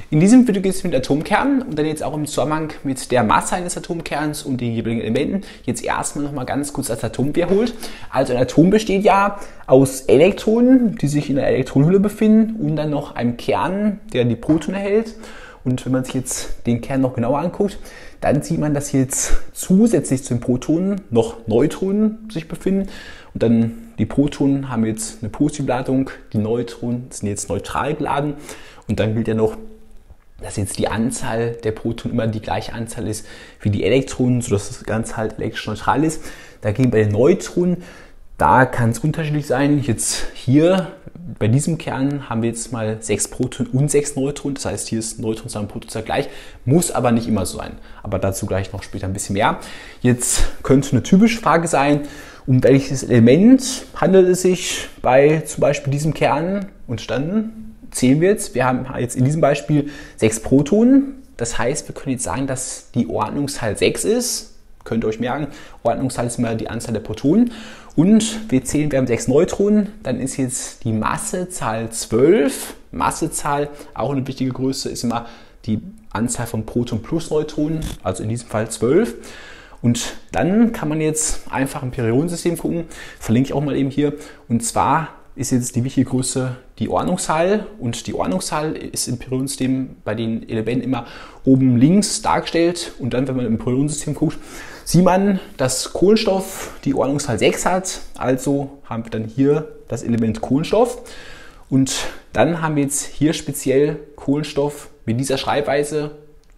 In diesem Video geht es mit Atomkernen und dann jetzt auch im Zusammenhang mit der Masse eines Atomkerns und den jeweiligen Elementen. Jetzt erstmal nochmal ganz kurz das Atom wiederholt. Also ein Atom besteht ja aus Elektronen, die sich in der Elektronenhülle befinden und dann noch einem Kern, der die Protonen erhält. Und wenn man sich jetzt den Kern noch genauer anguckt, dann sieht man, dass jetzt zusätzlich zu den Protonen noch Neutronen sich befinden. Und dann die Protonen haben jetzt eine positive Ladung, die Neutronen sind jetzt neutral geladen. Und dann gilt ja noch, dass jetzt die Anzahl der Protonen immer die gleiche Anzahl ist wie die Elektronen, sodass das Ganze halt elektrisch neutral ist. Dagegen bei den Neutronen, da kann es unterschiedlich sein. Jetzt hier bei diesem Kern haben wir jetzt mal 6 Protonen und 6 Neutronen. Das heißt, hier ist Neutronenzahl und Protonenzahl gleich. Muss aber nicht immer so sein. Aber dazu gleich noch später ein bisschen mehr. Jetzt könnte eine typische Frage sein, um welches Element handelt es sich bei zum Beispiel diesem Kern? Und dann zählen wir jetzt. Wir haben jetzt in diesem Beispiel 6 Protonen. Das heißt, wir können jetzt sagen, dass die Ordnungszahl 6 ist. Könnt ihr euch merken, Ordnungszahl ist immer die Anzahl der Protonen. Und wir zählen, wir haben 6 Neutronen. Dann ist jetzt die Massezahl 12. Massezahl, auch eine wichtige Größe, ist immer die Anzahl von Protonen plus Neutronen. Also in diesem Fall 12. Und dann kann man jetzt einfach im Periodensystem gucken. Verlinke ich auch mal eben hier. Und zwar ist jetzt die wichtige Größe die Ordnungszahl. Und die Ordnungszahl ist im Periodensystem bei den Elementen immer oben links dargestellt. Und dann, wenn man im Periodensystem guckt, sieht man, dass Kohlenstoff die Ordnungszahl 6 hat. Also haben wir dann hier das Element Kohlenstoff. Und dann haben wir jetzt hier speziell Kohlenstoff mit dieser Schreibweise,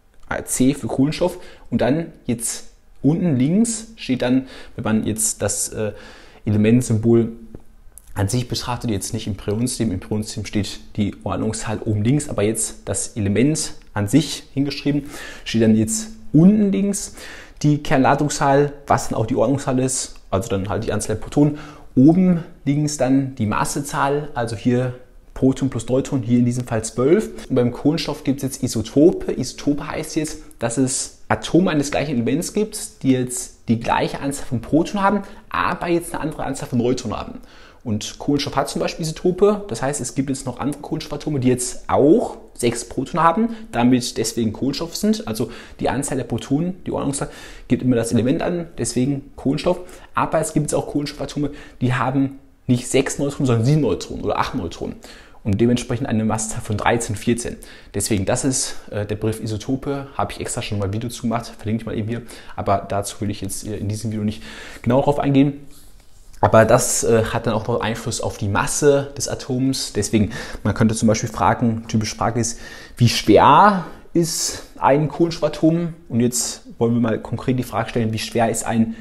C für Kohlenstoff. Und dann jetzt unten links steht dann, wenn man jetzt das Elementsymbol an sich betrachtet, jetzt nicht im Periodensystem steht die Ordnungszahl oben links, aber jetzt das Element an sich hingeschrieben, steht dann jetzt unten links die Kernladungszahl, was dann auch die Ordnungszahl ist, also dann halt die Anzahl der Protonen. Oben links dann die Massezahl, also hier Proton plus Neutron, hier in diesem Fall 12. Und beim Kohlenstoff gibt es jetzt Isotope. Isotope heißt jetzt, dass es Atome eines gleichen Elements gibt, die jetzt die gleiche Anzahl von Protonen haben, aber jetzt eine andere Anzahl von Neutronen haben. Und Kohlenstoff hat zum Beispiel Isotope, das heißt, es gibt jetzt noch andere Kohlenstoffatome, die jetzt auch 6 Protonen haben, damit deswegen Kohlenstoff sind. Also die Anzahl der Protonen, die Ordnungszahl, gibt immer das Element an, deswegen Kohlenstoff. Aber es gibt jetzt auch Kohlenstoffatome, die haben nicht 6 Neutronen, sondern 7 Neutronen oder 8 Neutronen. Und dementsprechend eine Massezahl von 13, 14. Deswegen, das ist der Begriff Isotope. Habe ich extra schon mal ein Video zu gemacht, verlinke ich mal eben hier. Aber dazu will ich jetzt in diesem Video nicht genau drauf eingehen. Aber das hat dann auch noch Einfluss auf die Masse des Atoms. Deswegen, man könnte zum Beispiel fragen, typische Frage ist, wie schwer ist ein Kohlenstoffatom? Und jetzt wollen wir mal konkret die Frage stellen, wie schwer ist ein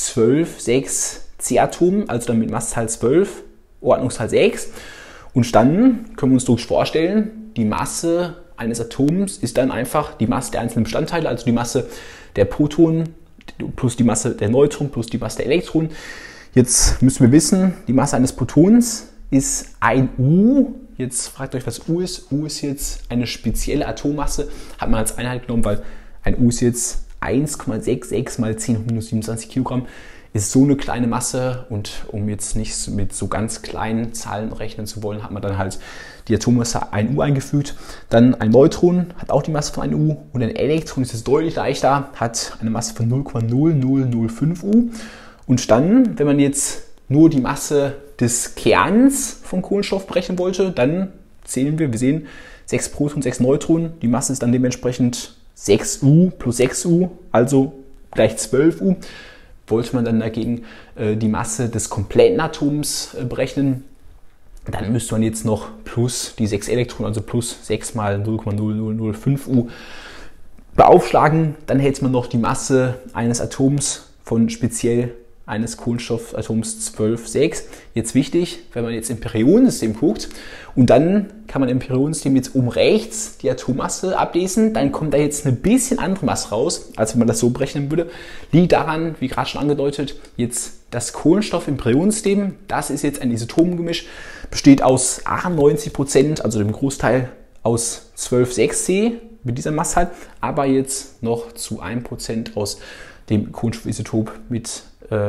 12,6C-Atom, also dann mit Massezahl 12, Ordnungszahl 6. Und dann können wir uns durchaus vorstellen, die Masse eines Atoms ist dann einfach die Masse der einzelnen Bestandteile, also die Masse der Protonen plus die Masse der Neutronen plus die Masse der Elektronen. Jetzt müssen wir wissen, die Masse eines Protons ist 1 U. Jetzt fragt euch, was U ist. U ist jetzt eine spezielle Atommasse, hat man als Einheit genommen, weil ein U ist jetzt 1,66 mal 10 hoch minus 27 Kilogramm. Ist so eine kleine Masse, und um jetzt nicht mit so ganz kleinen Zahlen rechnen zu wollen, hat man dann halt die Atommasse 1 U eingefügt. Dann ein Neutron hat auch die Masse von 1 U und ein Elektron ist jetzt deutlich leichter, hat eine Masse von 0,0005 U. Und dann, wenn man jetzt nur die Masse des Kerns von Kohlenstoff berechnen wollte, dann zählen wir sehen 6 Protonen, 6 Neutronen. Die Masse ist dann dementsprechend 6 U plus 6 U, also gleich 12 U. Wollte man dann dagegen die Masse des kompletten Atoms berechnen, dann müsste man jetzt noch plus die 6 Elektronen, also plus 6 mal 0,0005 U beaufschlagen. Dann hätte man noch die Masse eines Atoms von speziell eines Kohlenstoffatoms 12,6. Jetzt wichtig, wenn man jetzt im Periodensystem guckt und dann kann man im Periodensystem jetzt oben rechts die Atommasse ablesen, dann kommt da jetzt eine bisschen andere Masse raus, als wenn man das so berechnen würde. Liegt daran, wie gerade schon angedeutet, jetzt das Kohlenstoff im Periodensystem, das ist jetzt ein Isotopengemisch, besteht aus 98%, also dem Großteil aus 12,6C mit dieser Masse halt, aber jetzt noch zu 1% aus dem Kohlenstoffisotop mit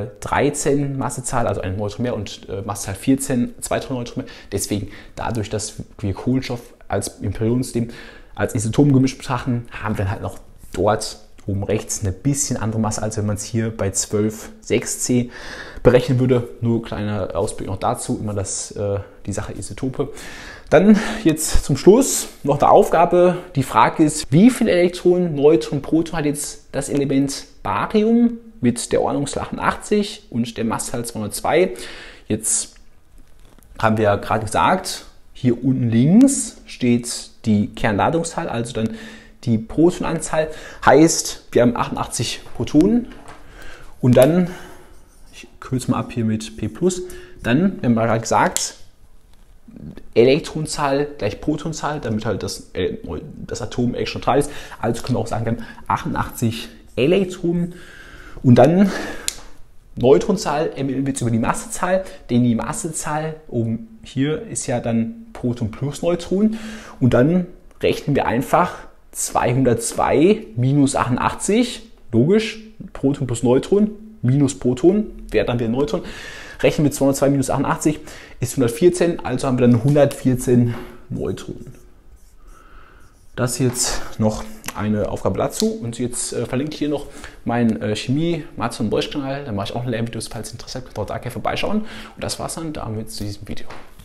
13 Massezahl, also ein Neutron mehr, und Massezahl 14, 2 Neutron mehr. Deswegen, dadurch, dass wir Kohlenstoff als im Periodensystem als Isotopengemisch betrachten, haben wir halt noch dort oben rechts eine bisschen andere Masse, als wenn man es hier bei 12,6c berechnen würde. Nur kleiner Ausblick noch dazu, immer die Sache Isotope. Dann jetzt zum Schluss noch eine Aufgabe. Die Frage ist, wie viele Elektronen, Neutronen, Protonen hat jetzt das Element Barium mit der Ordnungszahl 88 und der Massezahl 202? Jetzt haben wir ja gerade gesagt, hier unten links steht die Kernladungszahl, also dann die Protonanzahl. Heißt, wir haben 88 Protonen und dann, ich kürze mal ab hier mit P+, dann, wir haben gerade gesagt, Elektronenzahl gleich Protonzahl, damit halt das Atom elektroneutral ist. Also können wir auch sagen, wir haben 88 Elektronen und dann Neutronenzahl ermitteln wir jetzt über die Massezahl, denn die Massezahl oben hier ist ja dann Proton plus Neutron und dann rechnen wir einfach 202 minus 88, logisch, Proton plus Neutron minus Proton, wäre dann wieder Neutron, rechnen wir 202 minus 88 ist 114, also haben wir dann 114 Neutronen. Das ist jetzt noch eine Aufgabe dazu und jetzt verlinke ich hier noch meinen Chemie, Mathe und Deutsch Kanal, da mache ich auch Lernvideos, falls ihr Interesse habt, könnt ihr dort da gerne vorbeischauen und das war's dann damit zu diesem Video.